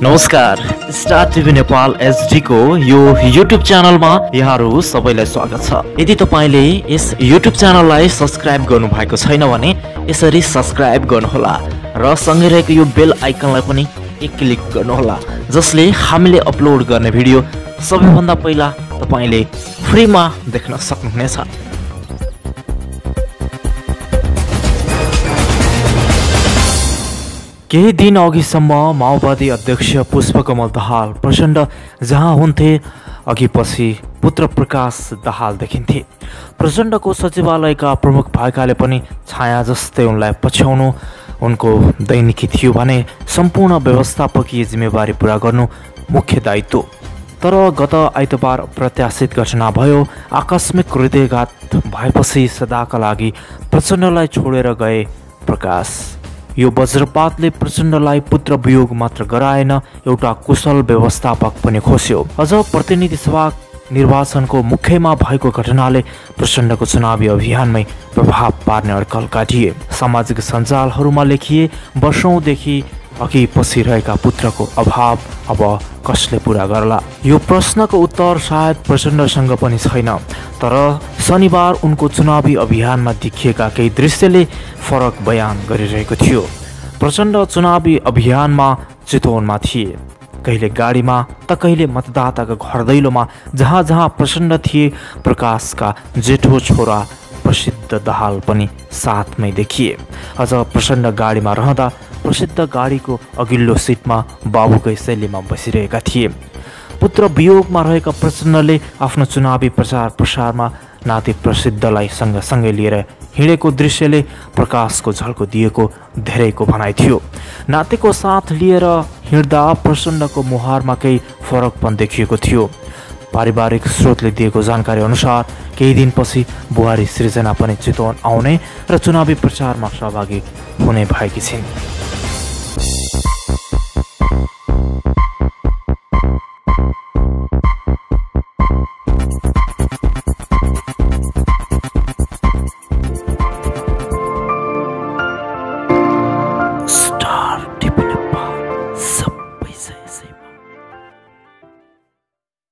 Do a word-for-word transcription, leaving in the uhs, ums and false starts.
नमस्कार, star TV Nepal HD को यो युट्युब च्यानलमा यहाँहरू सबैलाई स्वागत छ। यदि तपाईले यस युट्युब च्यानललाई सब्स्क्राइब गर्नु भएको छैन भने यसरी सब्स्क्राइब गर्नुहोला र सँगै रहेको यो बेल आइकनलाई पनि एक क्लिक गर्नुहोला, जसले हामीले अपलोड गर्ने भिडियो सबैभन्दा पहिला तपाईले फ्रीमा देख्न सक्नुहुनेछ। केही दिन अघिसम्म माओवादी अध्यक्ष पुष्पकमल दाहाल प्रचण्ड जहाँ हुन्थे अघि पछि पुत्र प्रकाश दाहाल देखिन्थे। प्रचण्डको सचिवालयका प्रमुख भएकाले पनि छाया जस्तै उनलाई पछ्याउनु उनको दैनिकी थियो भने सम्पूर्ण व्यवस्थापकीय जिम्मेवारी पूरा गर्नु मुख्य दायित्व। तर गत आइतबार प्रत्याशित घटना भयो। आकस्मिक हृदयघात भएपछि सदाका लागि प्रचण्डलाई छोडेर गए प्रकाश। यो वज्रपातले प्रचण्डलाई पुत्र वियोग मात्र गराएन, एउटा कुशल व्यवस्थापक पनि खोस्यो। अझ प्रतिनिधि सभा निर्वाचनको मुख्यमा भएको घटनाले प्रचण्डको चुनावी अभियानमै प्रभाव पार्ने अड्कल काटिए। सामाजिक सञ्जालहरूमा लेखिए, वर्षौंदेखि अघि पछि रहेका पुत्रको अभाव अब कसले पूरा गर्ला? यो प्रश्नको उत्तर सायद प्रचण्डसँग पनि छैन। तर शनिबार उनको चुनावी अभियानमा देखिएका केही दृश्यले फरक बयान गरिरहेको थियो। प्रचण्ड चुनावी अभियानमा चितवनमा थिए, कहिले गाडीमा त कहिले मतदाताको घर दैलोमा। जहाँ जहाँ प्रचण्ड थिए प्रकाशका जेठो छोरा प्रसिद्ध दाहाल पनि साथमै देखिए। अझ प्रचण्ड गाडीमा रहँदा प्रसिद्ध गाडीको अघिल्लो सिटमा बाबुकै शैलीमा बसिरहेका थिए। पुत्र वियोगमा रहेका प्रचण्डले आफ्नो चुनावी प्रचार प्रसारमा नाति प्रसिद्धलाई सँगसँगै लिएर हिँडेको दृश्यले प्रकाशको झल्को दिएको धेरैको भनाइ थियो। नातिको साथ लिएर हिँड्दा प्रचण्डको मुहारमा केही फरक पनि देखिएको थियो। पारिवारिक स्रोतले दिएको जानकारी अनुसार केही दिनपछि बुहारी सृजना पनि चितवन आउने र चुनावी प्रचारमा सहभागी हुने भएकी छिन्।